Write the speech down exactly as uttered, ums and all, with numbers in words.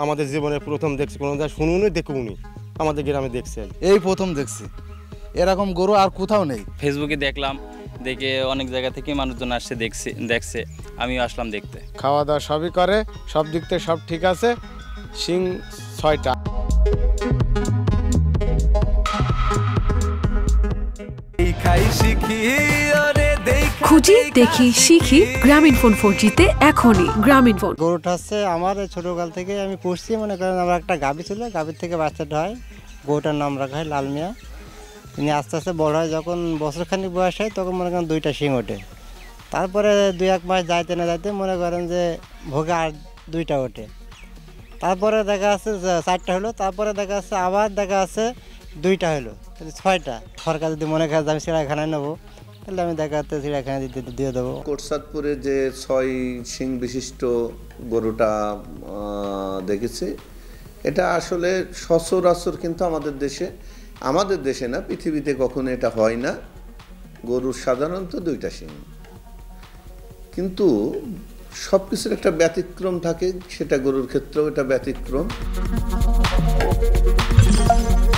আমাদের জীবনে প্রথম দেখছি, কোনো শুনুনি দেখুনি, আমাদের গ্রামে দেখছি, এই প্রথম দেখছি। এরকম গরু আর কোথাও নেই। ফেসবুকে দেখলাম, দেখে অনেক জায়গা থেকে মানুষজন আসছে দেখছে দেখছে আমিও আসলাম দেখতে। খাওয়া দাওয়া সবই করে, সব দিক থেকে সব ঠিক আছে। শিং ছয়টা। খুঁজি দেখি শিখি গ্রামীণ ফোন ফোর জিতে এখনই গ্রামীণ ফোন। গরুটা হচ্ছে আমার ছোটকাল থেকে আমি পুষছি, মনে করেন আমার একটা গাভী ছিল, গাভীর থেকে বাচ্চাটা হয়, গরুটার নাম রাখা হয় লাল মিয়া। তিনি আস্তে আস্তে বড় হয়, যখন বছরখানিক বয়স হয় তখন মনে করেন দুইটা শিং ওঠে। তারপরে দুই এক মাস যাইতে না যাইতে মনে করেন যে ভোগে আর দুইটা ওঠে। তারপরে দেখা যাচ্ছে চারটা হলো, তারপরে দেখা যাচ্ছে আবার দেখা যাচ্ছে দুইটা হলো, ছয়টা। সরকার যদি মনে করে আমি চিড়িয়াখানায় নেবো, তাহলে আমি দেখা যাচ্ছে চিড়িয়াখানায় দিতে দিয়ে দেবো। কোটসাদপুরে যে ছয় শিং বিশিষ্ট গরুটা দেখেছি, এটা আসলে সচরাচর কিন্তু আমাদের দেশে, আমাদের দেশে না পৃথিবীতে কখনো এটা হয় না। গরুর সাধারণত দুইটা শিং, কিন্তু সব কিছুর একটা ব্যতিক্রম থাকে, সেটা গরুর ক্ষেত্রেও এটা ব্যতিক্রম।